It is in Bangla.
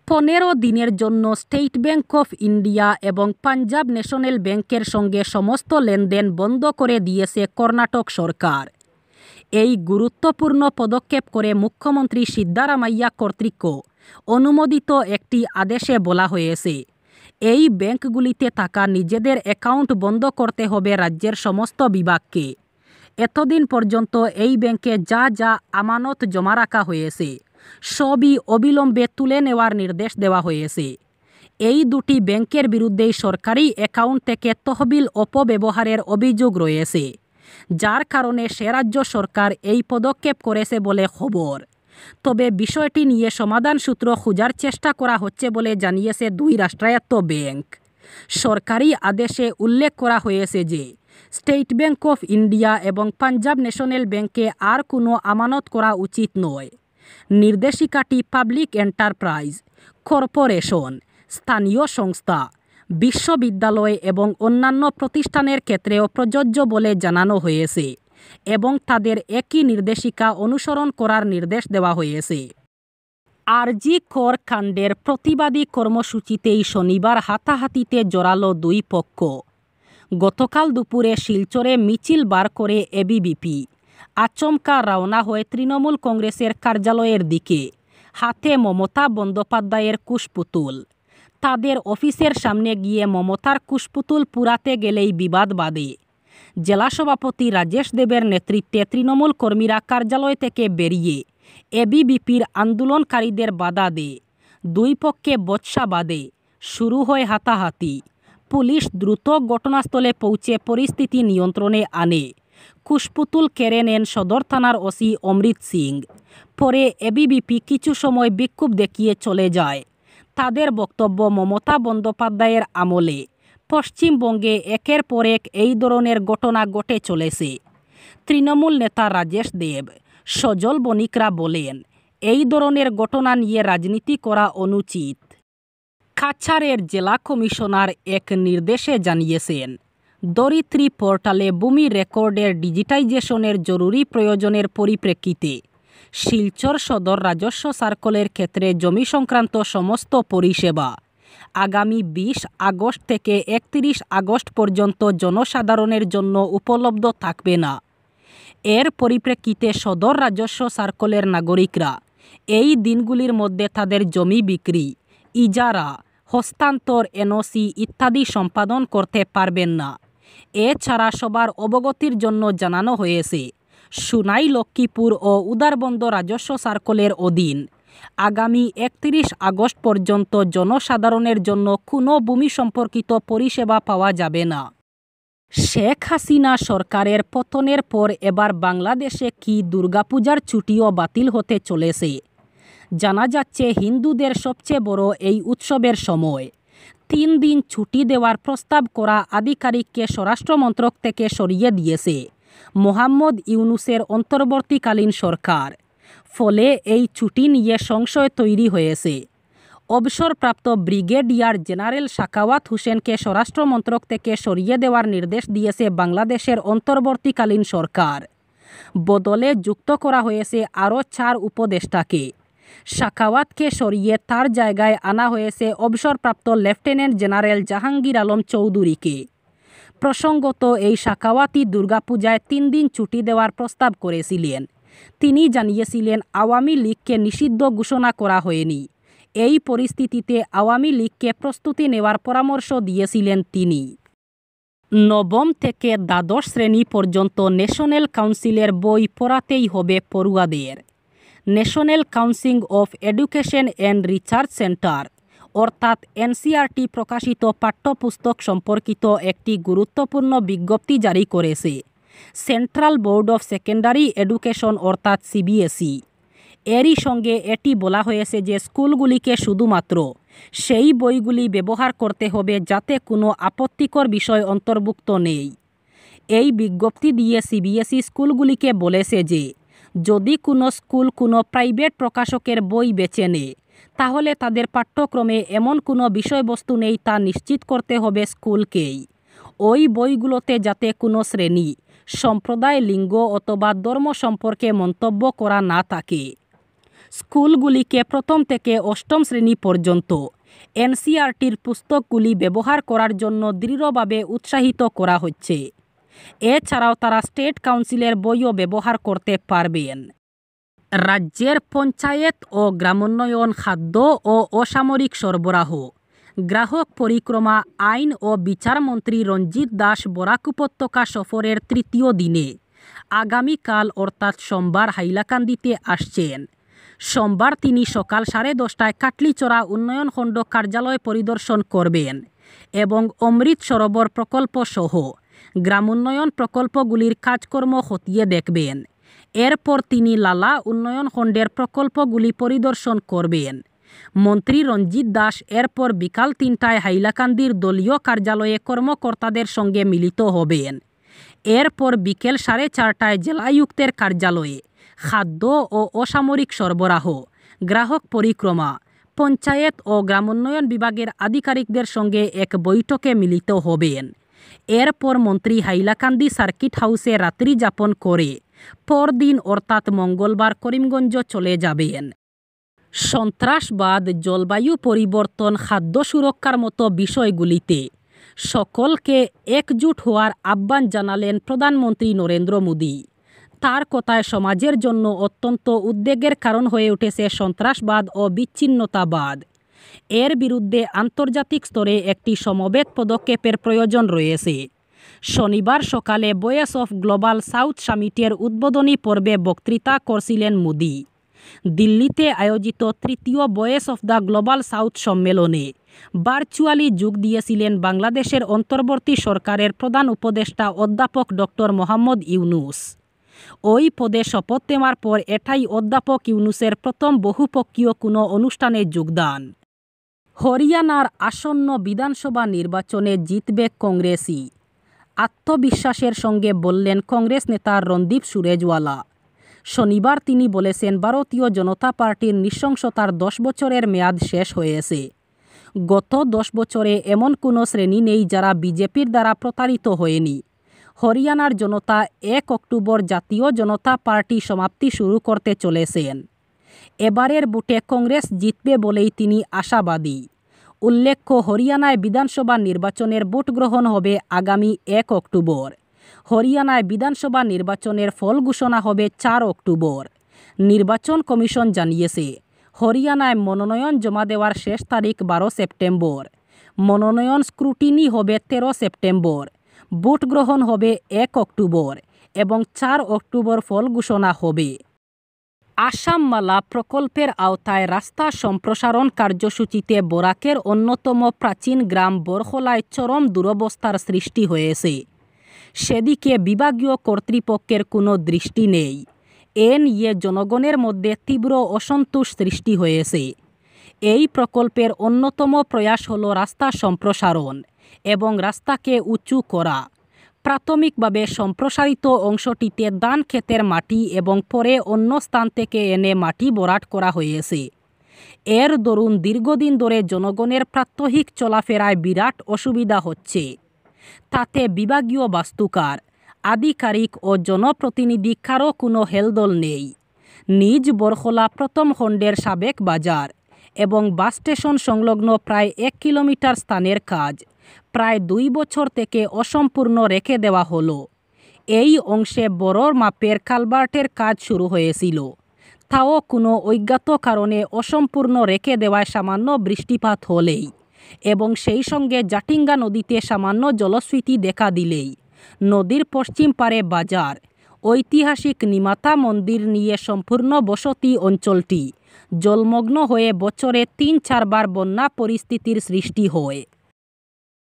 15 দিনের জন্য স্টেট ব্যাংক অফ ইন্ডিয়া এবং পাঞ্জাব ন্যাশনাল ব্যাংকের সঙ্গে সমস্ত লেনদেন বন্ধ করে দিয়েছে কর্ণাটক সরকার। এই গুরুত্বপূর্ণ পদক্ষেপ করে মুখ্যমন্ত্রী সিদ্ধারামাইয়া কর্তৃক অনুমোদিত একটি আদেশে বলা হয়েছে, এই ব্যাংকগুলিতে থাকা নিজেদের অ্যাকাউন্ট বন্ধ করতে হবে রাজ্যের সমস্ত বিভাগকে। এতদিন পর্যন্ত এই ব্যাংকে যা যা আমানত জমা রাখা হয়েছে সবই অবিলম্বে তুলে নেওয়ার নির্দেশ দেওয়া হয়েছে। এই দুটি ব্যাংকের বিরুদ্ধেই সরকারি অ্যাকাউন্ট থেকে তহবিল অপব্যবহারের অভিযোগ রয়েছে, যার কারণে সে রাজ্য সরকার এই পদক্ষেপ করেছে বলে খবর। তবে বিষয়টি নিয়ে সমাধান সূত্র খোঁজার চেষ্টা করা হচ্ছে বলে জানিয়েছে দুই রাষ্ট্রায়ত্ত ব্যাংক। সরকারি আদেশে উল্লেখ করা হয়েছে যে স্টেট ব্যাংক অফ ইন্ডিয়া এবং পাঞ্জাব ন্যাশনাল ব্যাংকে আর কোনো আমানত করা উচিত নয়। নির্দেশিকাটি পাবলিক এন্টারপ্রাইজ, কর্পোরেশন, স্থানীয় সংস্থা, বিশ্ববিদ্যালয় এবং অন্যান্য প্রতিষ্ঠানের ক্ষেত্রেও প্রযোজ্য বলে জানানো হয়েছে এবং তাদের একই নির্দেশিকা অনুসরণ করার নির্দেশ দেওয়া হয়েছে। আরজি কর কাণ্ডের প্রতিবাদী কর্মসূচিতেই শনিবার হাতাহাতিতে জড়ালো দুই পক্ষ। গতকাল দুপুরে শিলচরে মিছিল বার করে এবিভিপি আচমকা রওনা হয়ে তৃণমূল কংগ্রেসের কার্যালয়ের দিকে, হাতে মমতা বন্দ্যোপাধ্যায়ের কুশপুতুল। তাদের অফিসের সামনে গিয়ে মমতার কুশপুতুল পুরাতে গেলেই বিবাদ বাধে। জেলা সভাপতি রাজেশ দেবের নেতৃত্বে তৃণমূল কর্মীরা কার্যালয় থেকে বেরিয়ে এবিভিপির আন্দোলনকারীদের বাধা দেয়। দুই পক্ষে বচসা বাঁধে, শুরু হয় হাতাহাতি। পুলিশ দ্রুত ঘটনাস্থলে পৌঁছে পরিস্থিতি নিয়ন্ত্রণে আনে। কুশপুতুল কেড়ে নেন সদর থানার ওসি অমৃত সিং। পরে এবিভিপি কিছু সময় বিক্ষোভ দেখিয়ে চলে যায়। তাদের বক্তব্য, মমতা বন্দ্যোপাধ্যায়ের আমলে পশ্চিমবঙ্গে একের পর এক এই ধরনের ঘটনা ঘটে চলেছে। তৃণমূল নেতা রাজেশ দেব, সজল বণিকরা বলেন, এই ধরনের ঘটনা নিয়ে রাজনীতি করা অনুচিত। কাছাড়ের জেলা কমিশনার এক নির্দেশে জানিয়েছেন, ধরিত্রী পোর্টালে ভূমি রেকর্ডের ডিজিটাইজেশনের জরুরি প্রয়োজনের পরিপ্রেক্ষিতে শিলচর সদর রাজস্ব সার্কেলের ক্ষেত্রে জমি সংক্রান্ত সমস্ত পরিষেবা আগামী 20 আগস্ট থেকে 31 আগস্ট পর্যন্ত জনসাধারণের জন্য উপলব্ধ থাকবে না। এর পরিপ্রেক্ষিতে সদর রাজস্ব সার্কেলের নাগরিকরা এই দিনগুলির মধ্যে তাদের জমি বিক্রি, ইজারা, হস্তান্তর, এনওসি ইত্যাদি সম্পাদন করতে পারবেন না। এছাড়া সবার অবগতির জন্য জানানো হয়েছে, সুনাই, লক্ষ্মীপুর ও উদারবন্দ রাজস্ব সার্কেলের অধীন আগামী 31 আগস্ট পর্যন্ত জনসাধারণের জন্য কোনো ভূমি সম্পর্কিত পরিষেবা পাওয়া যাবে না। শেখ হাসিনা সরকারের পতনের পর এবার বাংলাদেশে কি দুর্গাপূজার ছুটিও বাতিল হতে চলেছে? জানা যাচ্ছে হিন্দুদের সবচেয়ে বড় এই উৎসবের সময় 3 দিন ছুটি দেওয়ার প্রস্তাব করা আধিকারিককে স্বরাষ্ট্র মন্ত্রক থেকে সরিয়ে দিয়েছে মোহাম্মদ ইউনুসের অন্তর্বর্তীকালীন সরকার। ফলে এই ছুটি নিয়ে সংশয় তৈরি হয়েছে। অবসরপ্রাপ্ত ব্রিগেডিয়ার জেনারেল সাখাওয়াত হোসেনকে স্বরাষ্ট্র মন্ত্রক থেকে সরিয়ে দেওয়ার নির্দেশ দিয়েছে বাংলাদেশের অন্তর্বর্তীকালীন সরকার। বদলে যুক্ত করা হয়েছে আরও 4 উপদেষ্টাকে। সাখাওয়াতকে সরিয়ে তার জায়গায় আনা হয়েছে অবসরপ্রাপ্ত লেফটেন্যান্ট জেনারেল জাহাঙ্গীর আলম চৌধুরীকে। প্রসঙ্গত, এই সাখাওয়াতই দুর্গাপূজায় 3 দিন ছুটি দেওয়ার প্রস্তাব করেছিলেন। তিনি জানিয়েছিলেন, আওয়ামী লীগকে নিষিদ্ধ ঘোষণা করা হয়নি। এই পরিস্থিতিতে আওয়ামী লীগকে প্রস্তুতি নেওয়ার পরামর্শ দিয়েছিলেন তিনি। নবম থেকে দ্বাদশ শ্রেণী পর্যন্ত ন্যাশনাল কাউন্সিলের বই পড়াতেই হবে পড়ুয়াদের। National council of education and research centre অর্থাৎ এনসিআরটি প্রকাশিত পাঠ্যপুস্তক সম্পর্কিত একটি গুরুত্বপূর্ণ বিজ্ঞপ্তি জারি করেছে central board of secondary education অর্থাৎ সিবিএসই। এরই সঙ্গে এটি বলা হয়েছে যে স্কুলগুলিকে শুধুমাত্র সেই বইগুলি ব্যবহার করতে হবে যাতে কোনো আপত্তিকর বিষয় অন্তর্ভুক্ত নেই। এই বিজ্ঞপ্তি দিয়ে সিবিএসই স্কুলগুলিকে বলেছে যে যদি কোনো স্কুল কোনো প্রাইভেট প্রকাশকের বই বেছে নেয় তাহলে তাদের পাঠ্যক্রমে এমন কোনো বিষয়বস্তু নেই তা নিশ্চিত করতে হবে স্কুলকেই। ওই বইগুলোতে যাতে কোনো শ্রেণী, সম্প্রদায়, লিঙ্গ অথবা ধর্ম সম্পর্কে মন্তব্য করা না থাকে। স্কুলগুলিকে প্রথম থেকে অষ্টম শ্রেণী পর্যন্ত এনসিইআরটির পুস্তকগুলি ব্যবহার করার জন্য দৃঢ়ভাবে উৎসাহিত করা হচ্ছে। এছাড়াও তারা স্টেট কাউন্সিলের বইও ব্যবহার করতে পারবেন। রাজ্যের পঞ্চায়েত ও গ্রামোন্নয়ন, খাদ্য ও অসামরিক সরবরাহ, গ্রাহক পরিক্রমা, আইন ও বিচারমন্ত্রী রঞ্জিত দাস বরাক উপত্যকা সফরের তৃতীয় দিনে আগামীকাল অর্থাৎ সোমবার হাইলাকান্দিতে আসছেন। সোমবার তিনি সকাল 10:30টায় কাটলিচড়া উন্নয়ন খণ্ড কার্যালয় পরিদর্শন করবেন এবং অমৃত সরোবর প্রকল্প সহ গ্রামোন্নয়ন প্রকল্পগুলির কাজকর্ম খতিয়ে দেখবেন। এরপর তিনি লালা উন্নয়ন খণ্ডের প্রকল্পগুলি পরিদর্শন করবেন। মন্ত্রী রঞ্জিত দাস এরপর বিকাল 3টায় হাইলাকান্দির দলীয় কার্যালয়ে কর্মকর্তাদের সঙ্গে মিলিত হবেন। এরপর বিকেল 4:30টায় জেলায়ুক্তের কার্যালয়ে খাদ্য ও অসামরিক সরবরাহ, গ্রাহক পরিক্রমা, পঞ্চায়েত ও গ্রামোন্নয়ন বিভাগের আধিকারিকদের সঙ্গে এক বৈঠকে মিলিত হবেন। এরপর মন্ত্রী হাইলাকান্দি সার্কিট হাউসে রাত্রি যাপন করে পরদিন অর্থাৎ মঙ্গলবার করিমগঞ্জ চলে যাবেন। সন্ত্রাসবাদ, জলবায়ু পরিবর্তন, খাদ্য সুরক্ষার মতো বিষয়গুলিতে সকলকে একজুট হওয়ার আহ্বান জানালেন প্রধানমন্ত্রী নরেন্দ্র মোদী। তার কথায় সমাজের জন্য অত্যন্ত উদ্বেগের কারণ হয়ে উঠেছে সন্ত্রাসবাদ ও বিচ্ছিন্নতাবাদ। এর বিরুদ্ধে আন্তর্জাতিক স্তরে একটি সমবেত পদক্ষেপের প্রয়োজন রয়েছে। শনিবার সকালে ভয়েস অফ গ্লোবাল সাউথ সামিটের উদ্বোধনী পর্বে বক্তৃতা করছিলেন মোদী। দিল্লিতে আয়োজিত তৃতীয় voice of the global south সম্মেলনে ভার্চুয়ালি যোগ দিয়েছিলেন বাংলাদেশের অন্তর্বর্তী সরকারের প্রধান উপদেষ্টা অধ্যাপক ডক্টর মোহাম্মদ ইউনুস। ওই পদে শপথ নেওয়ার পর এটাই অধ্যাপক ইউনুসের প্রথম বহুপক্ষীয় কোনো অনুষ্ঠানে যোগদান। হরিয়ানার আসন্ন বিধানসভা নির্বাচনে জিতবে কংগ্রেসই, আত্মবিশ্বাসের সঙ্গে বললেন কংগ্রেস নেতা রণদীপ সুরজওয়ালা। শনিবার তিনি বলেছেন, ভারতীয় জনতা পার্টির নৃশংসতার 10 বছরের মেয়াদ শেষ হয়েছে। গত 10 বছরে এমন কোনো শ্রেণী নেই যারা বিজেপির দ্বারা প্রতারিত হয়নি। হরিয়ানার জনতা 1 অক্টোবর জাতীয় জনতা পার্টি সমাপ্তি শুরু করতে চলেছেন। এবারের ভোটে কংগ্রেস জিতবে বলেই তিনি আশাবাদী। উল্লেখ্য, হরিয়ানায় বিধানসভা নির্বাচনের ভোট গ্রহণ হবে আগামী 1 অক্টোবর। হরিয়ানায় বিধানসভা নির্বাচনের ফল ঘোষণা হবে 4 অক্টোবর। নির্বাচন কমিশন জানিয়েছে, হরিয়ানায় মনোনয়ন জমা দেওয়ার শেষ তারিখ 12 সেপ্টেম্বর। মনোনয়ন স্ক্রুটিনি হবে 13 সেপ্টেম্বর। ভোট গ্রহণ হবে 1 অক্টোবর এবং 4 অক্টোবর ফল ঘোষণা হবে। আসাম মালা প্রকল্পের আওতায় রাস্তা সম্প্রসারণ কার্যসূচিতে বরাকের অন্যতম প্রাচীন গ্রাম বরখলায় চরম দুরবস্থার সৃষ্টি হয়েছে। সেদিকে বিভাগীয় কর্তৃপক্ষের কোনো দৃষ্টি নেই। এ নিয়ে জনগণের মধ্যে তীব্র অসন্তোষ সৃষ্টি হয়েছে। এই প্রকল্পের অন্যতম প্রয়াস হল রাস্তা সম্প্রসারণ এবং রাস্তাকে উঁচু করা। প্রাথমিকভাবে সম্প্রসারিত অংশটিতে ধান ক্ষেতের মাটি এবং পরে অন্য স্থান থেকে এনে মাটি ভরাট করা হয়েছে। এর দরুন দীর্ঘদিন ধরে জনগণের প্রাত্যহিক চলাফেরায় বিরাট অসুবিধা হচ্ছে। তাতে বিভাগীয় বাস্তুকার, আধিকারিক ও জনপ্রতিনিধি কারও কোনো হেলদোল নেই। নিজ বরখলা প্রথম খণ্ডের সাবেক বাজার এবং বাস স্টেশন সংলগ্ন প্রায় 1 কিলোমিটার স্থানের কাজ প্রায় 2 বছর থেকে অসম্পূর্ণ রেখে দেওয়া হলো। এই অংশে বড় মাপের কালভার্টের কাজ শুরু হয়েছিল, তাও কোনো অজ্ঞাত কারণে অসম্পূর্ণ রেখে দেওয়ায় সামান্য বৃষ্টিপাত হলেই এবং সেই সঙ্গে জাটিঙ্গা নদীতে সামান্য জলস্ফীতি দেখা দিলেই নদীর পশ্চিম পারে বাজার, ঐতিহাসিক নিমাতা মন্দির নিয়ে সম্পূর্ণ বসতি অঞ্চলটি জলমগ্ন হয়ে বছরে 3-4 বার বন্যা পরিস্থিতির সৃষ্টি হয়।